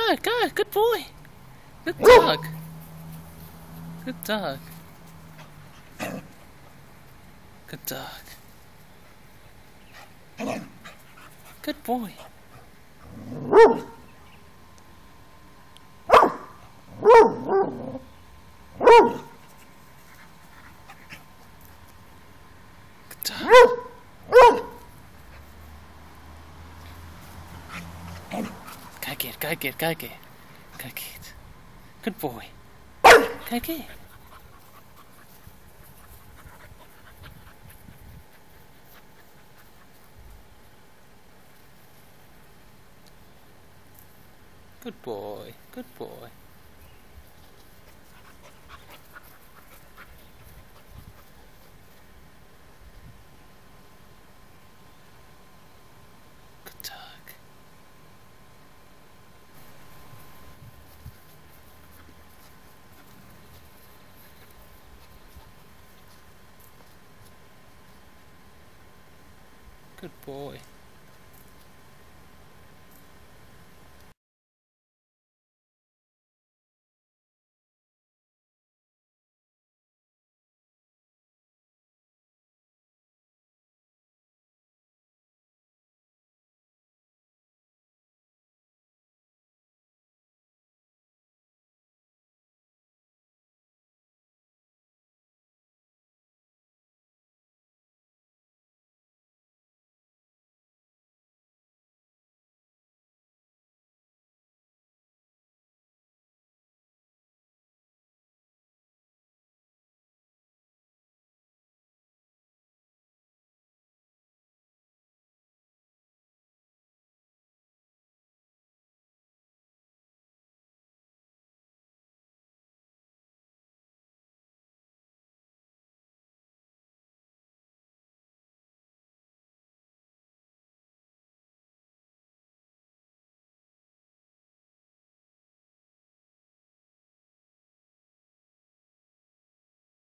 Go, good boy. Good dog. Good dog. Good dog. Good boy. Good dog. Go get. Good boy. Go get. Good boy. Good boy. Good dog. Good boy.